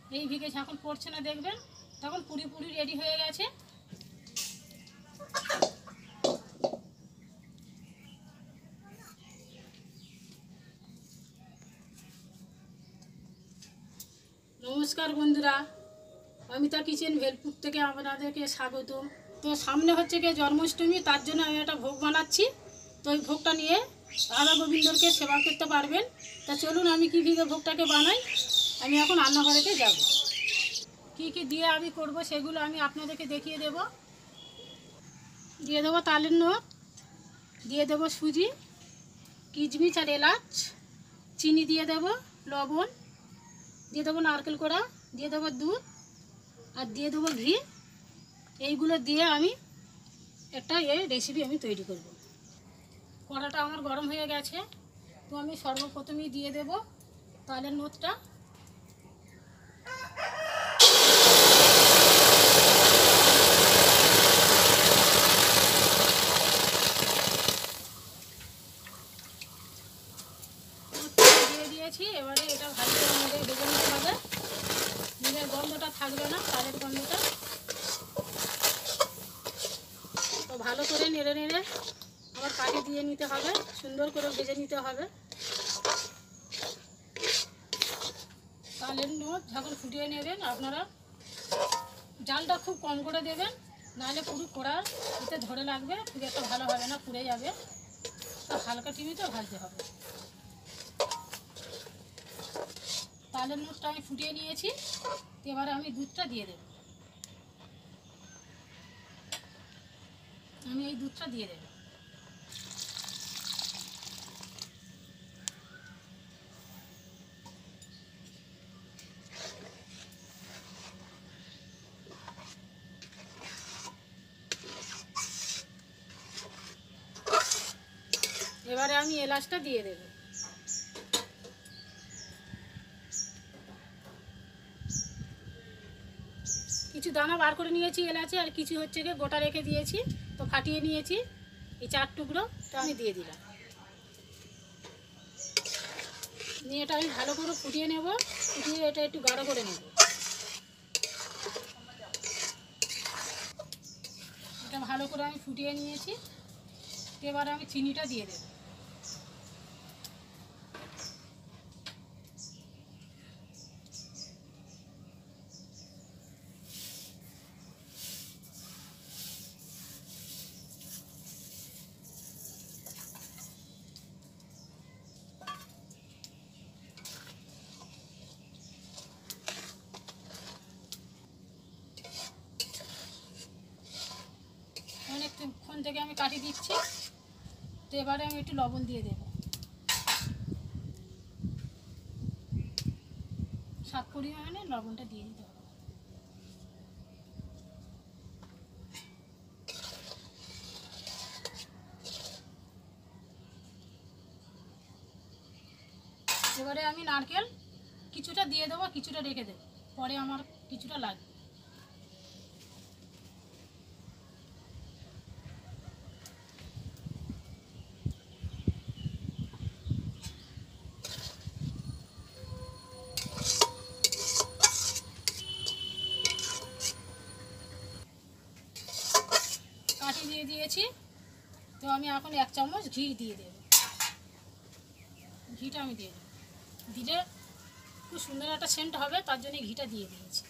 এই ভিগে যখন পড়ছে না দেখবেন তখন পুরি রেডি হয়ে গেছে। নমস্কার বন্ধুরা, অমিতা কিচেন ভেলপুর থেকে আপনাদেরকে স্বাগত। তো সামনে হচ্ছে গিয়ে জন্মাষ্টমী, তার জন্য আমি একটা ভোগ বানাচ্ছি। তো ওই ভোগটা নিয়ে রাধা গোবিন্দকে সেবা করতে পারবেন। তা চলুন আমি কীভাবে ভোগটাকে বানাই, আমি এখন রান্নাঘরেতে যাব। কি কি দিয়ে আমি করব সেগুলো আমি আপনাদেরকে দেখিয়ে দেব। দিয়ে দেবো তালের নখ, দিয়ে দেবো সুজি, কিশমিশ আর এলাচ, চিনি দিয়ে দেবো, লবণ দিয়ে দেবো, নারকেল কোড়া দিয়ে দেবো, দুধ আর দিয়ে দেবো ঘি। এইগুলো দিয়ে আমি একটা রেসিপি আমি তৈরি করব। কড়াটা আমার গরম হয়ে গেছে, তো আমি সর্বপ্রথমেই দিয়ে দেব তালের নখটা। দিয়ে দিয়েছি, এবারে এটা ভালো করে নেড়ে ভেজে নিতে হবে। নেড়ে গন্ধটা থাকবে না, তালের গন্ধটা। তো ভালো করে নেড়ে নেড়ে আবার কাঠি দিয়ে নিতে হবে, সুন্দর করে ভেজে নিতে হবে। তালের নখ যখন ফুটিয়ে নেবেন আপনারা জালটা খুব কম করে দেবেন, নাহলে পুরো কড়ার এতে ধরে লাগবে, খুব একটা ভালো হবে না, পুড়ে যাবে। তো হালকা টিমিতে ভাজতে হবে। তালের নখটা আমি ফুটিয়ে নিয়েছি, এবারে আমি দুধটা দিয়ে দেব। আমি এই দুধটা দিয়ে দেব। এবারে আমি এলাচটা দিয়ে দেব। কিছু দানা বার করে নিয়েছি এলাচে, আর কিছু হচ্ছে গিয়ে গোটা রেখে দিয়েছি, তো ফাটিয়ে নিয়েছি। এই 4 টুকরো তো আমি দিয়ে দিলাম। নিয়ে এটা আমি ভালো করে ফুটিয়ে নেব, ফুটিয়ে এটা একটু গাঢ় করে নেব। এটা ভালো করে আমি ফুটিয়ে নিয়েছি, এবারে আমি চিনিটা দিয়ে দেব। অনেকক্ষণ থেকে আমি কাটি দিচ্ছি, তো এবারে আমি একটু লবণ দিয়ে দেব। স্বাদ পরিমাণে লবণটা দিয়ে দিতে হবে। এবারে আমি নারকেল কিছুটা দিয়ে দেবো, কিছুটা রেখে দেবো, পরে আমার কিছুটা লাগবে। কাঠি দিয়ে দিয়েছি, তো আমি এখন 1 চামচ ঘি দিয়ে দেব। ঘিটা আমি দিয়ে দেব, দিলে খুব সুন্দর একটা সেন্ট হবে, তার জন্য ঘিটা দিয়ে দিয়েছি।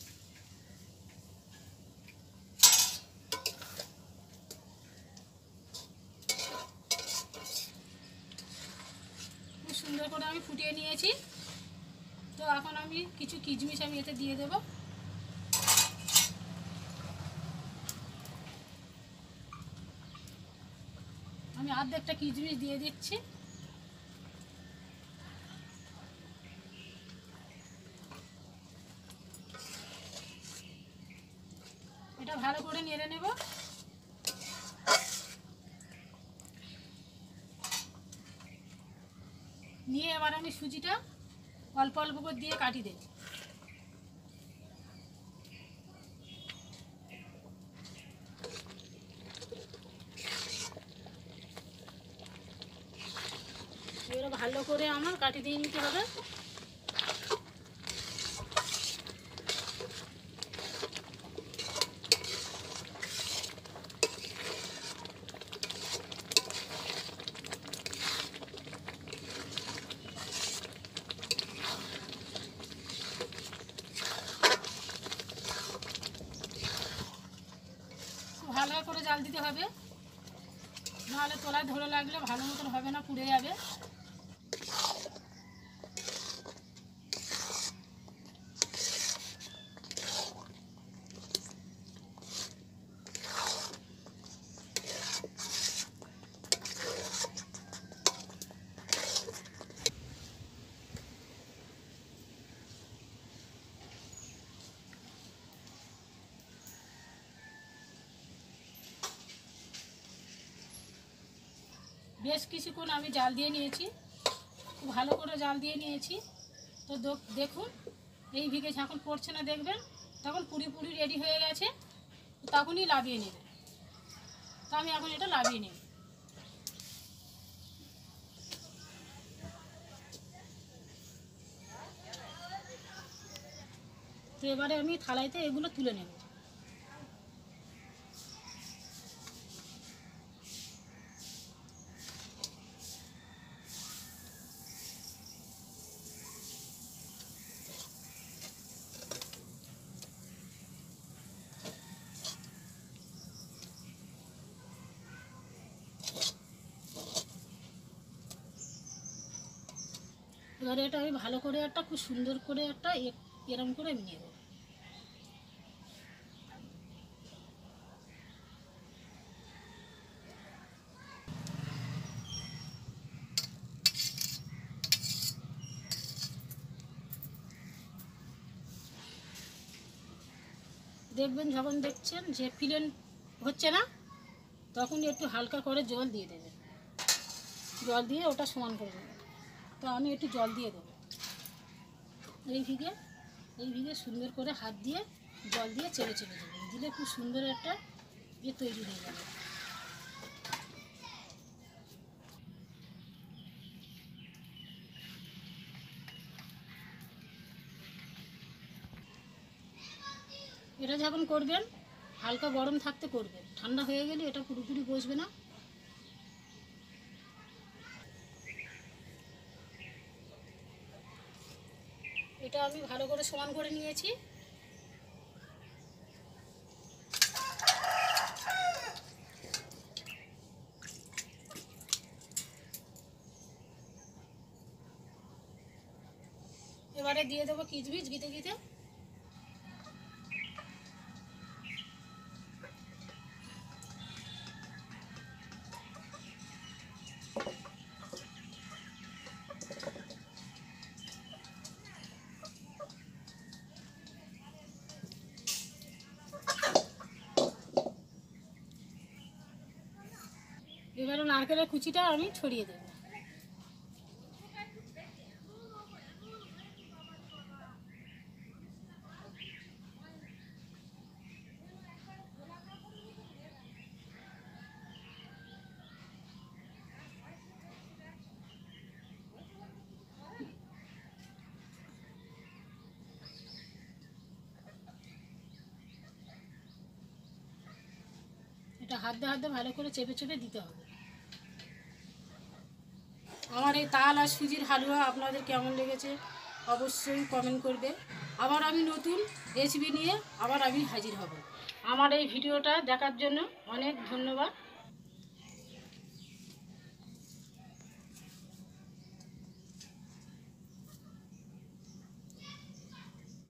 খুব সুন্দর করে আমি ফুটিয়ে নিয়েছি, তো এখন আমি কিছু কিশমিশ আমি এতে দিয়ে দেব। আমি অর্ধেকটা কিশমিশ দিয়ে দিচ্ছি। এটা ভালো করে নেড়ে নেব। নিয়ে এবার আমি সুজিটা অল্প অল্প করে দিয়ে কাটি দেব। এবারে ভালো করে আমার কাটি দিয়ে নিতে হবে। দিতে হবে, নাহলে তলায় ধরে লাগলে ভালো মতন হবে না, পুড়ে যাবে। বেশ কিছুক্ষণ আমি জাল দিয়ে নিয়েছি, খুব ভালো করে জাল দিয়ে নিয়েছি। তো দেখুন এই ভিগে যখন পড়ছে না দেখবেন তখন পুরি রেডি হয়ে গেছে, তখনই লাভিয়ে নেবেন। তো আমি এখন এটা লাভিয়ে নেব। তো এবারে আমি থালাইতে এগুলো তুলে নেব। এবারে এটা আমি ভালো করে একটা খুব সুন্দর করে একটা এরম করে আমি নেব। দেখবেন যখন দেখছেন যে প্লেন হচ্ছে না তখন একটু হালকা করে জল দিয়ে দেবেন, জল দিয়ে ওটা সমান করে নেবেন। তো আমি একটু জল দিয়ে দেবো, এই ভিগে সুন্দর করে হাত দিয়ে জল দিয়ে চেড়ে দেবেন, দিলে খুব সুন্দর একটা তৈরি হয়ে যাবে। এটা যখন করবেন হালকা গরম থাকতে করবেন, ঠান্ডা হয়ে গেলে এটা পুরোপুরি বসবে না। এটা আমি ভালো করে সমান করে নিয়েছি। এবারে দিয়ে দেবো কিচমিচ গিতে গিতে। এবারে নারকেলের কুচিটা আমি ছড়িয়ে দেবো। এটা হাত দিয়ে ভালো করে চেপে চেপে দিতে হবে। আমার এই তাল আর সুজির হালুয়া আপনাদের কেমন লেগেছে অবশ্যই কমেন্ট করবে। আবার আমি নতুন রেসিপি নিয়ে আবার আমি হাজির হব। আমার এই ভিডিওটা দেখার জন্য অনেক ধন্যবাদ।